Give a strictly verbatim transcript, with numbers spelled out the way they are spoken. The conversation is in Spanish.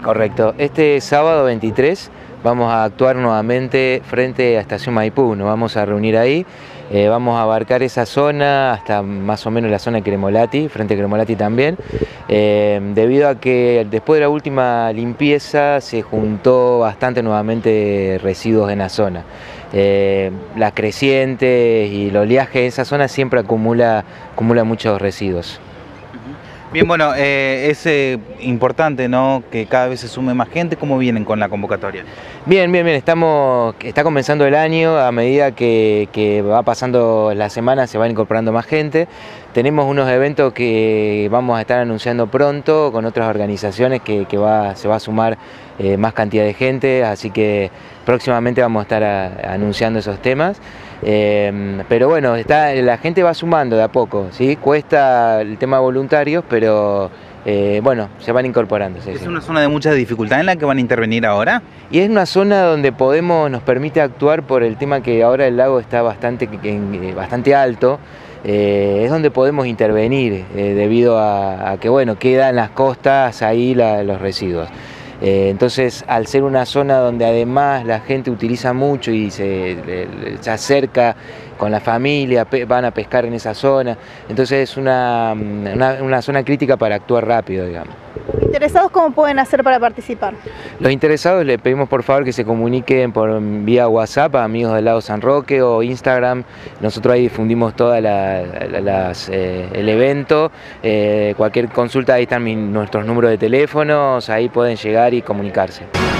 Correcto. Este sábado veintitrés vamos a actuar nuevamente frente a Estación Maipú, nos vamos a reunir ahí, eh, vamos a abarcar esa zona hasta más o menos la zona de Cremolati, frente a Cremolati también, eh, debido a que después de la última limpieza se juntó bastante nuevamente residuos en la zona. Eh, las crecientes y el oleaje en esa zona siempre acumula, acumula muchos residuos. Bien, bueno, eh, es eh, importante, ¿no?, que cada vez se sume más gente. ¿Cómo vienen con la convocatoria? Bien, bien, bien. Estamos, está comenzando el año, a medida que, que va pasando la semana se van incorporando más gente. Tenemos unos eventos que vamos a estar anunciando pronto con otras organizaciones que, que va, se va a sumar eh, más cantidad de gente, así que próximamente vamos a estar a, anunciando esos temas. Eh, pero bueno, está, la gente va sumando de a poco, ¿sí? Cuesta el tema de voluntarios, pero eh, bueno, se van incorporando. Sí, ¿Es sí. una zona de mucha dificultad en la que van a intervenir ahora? Y es una zona donde podemos, nos permite actuar por el tema que ahora el lago está bastante, bastante alto. Eh, es donde podemos intervenir eh, debido a, a que bueno, quedan las costas ahí la, los residuos. Eh, entonces, al ser una zona donde además la gente utiliza mucho y se, se acerca con la familia, van a pescar en esa zona, entonces es una, una, una zona crítica para actuar rápido, digamos. ¿Interesados cómo pueden hacer para participar? Los interesados les pedimos por favor que se comuniquen por vía WhatsApp a Amigos del Lago San Roque o Instagram. Nosotros ahí difundimos todo la, la, las, eh, el evento. Eh, cualquier consulta, ahí están mi, nuestros números de teléfonos, ahí pueden llegar y comunicarse.